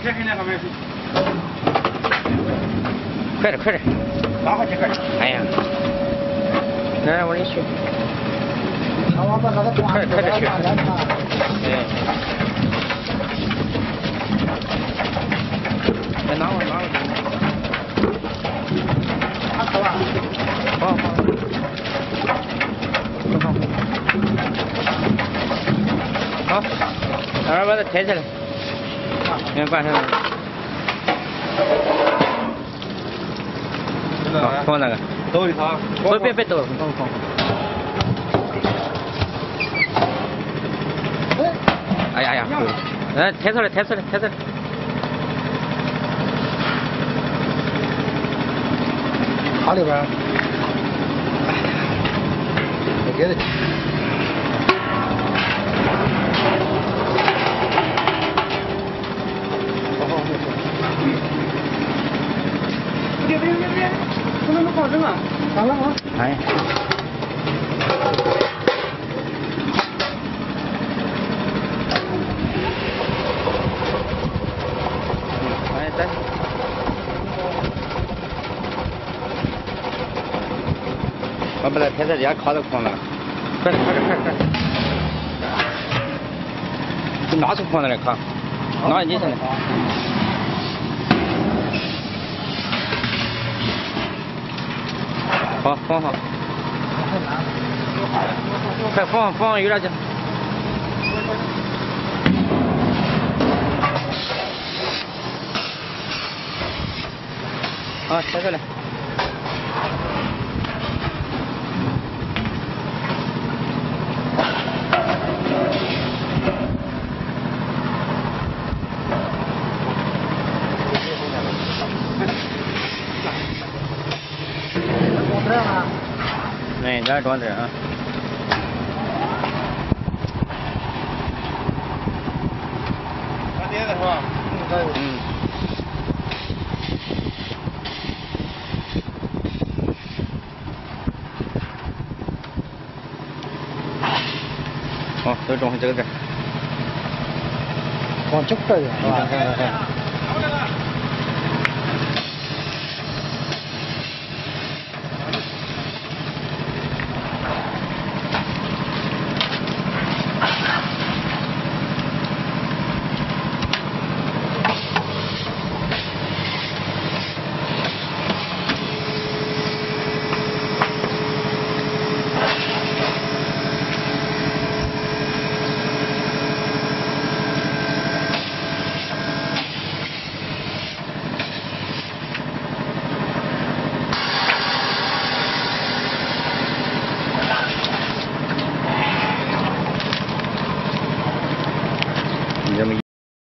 这还那个没事。 快点快点， 拿回去快点。 哎呀，来我给你取。快点去。哎。来拿我。 拿走啊。 好。好，待会儿把它抬起来。你关上。好，放那个。 抖一下。 别抖，放。哎呀，来抬出来。 哪里边？我给他。别，不能放生啊！咋了啊？ 哎。来。我把它抬在家靠着空了，快点！就拿出空来看，拿你现在。好，放好。快放有点劲。好，抬出来。哎，这装这啊。 打碟子是吧？ 嗯。好，都装这个。 往这块儿是吧？ 你这么